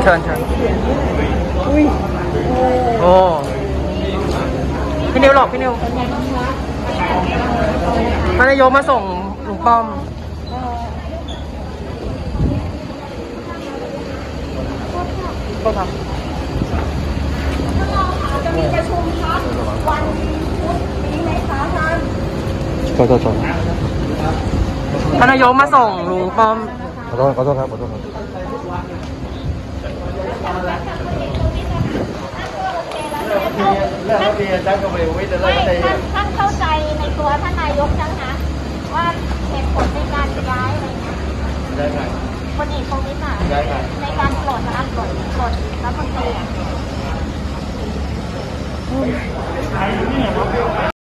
ชิญโอ้พี่นิวหลอกพี่นิวท่านนายกมาส่งลุงป้อมก็ครับจะมีประชุมครับวันพุธนี้ไหมคะท่านท่านนายกมาส่งลุงป้อมขอโทษครับท่านเข้าใจในตัวท่านนายกจังนะว่าเหตุผลในการย้ายอะไรเงี้ยคนเอกประวิตรในการปลดรัฐมนตรี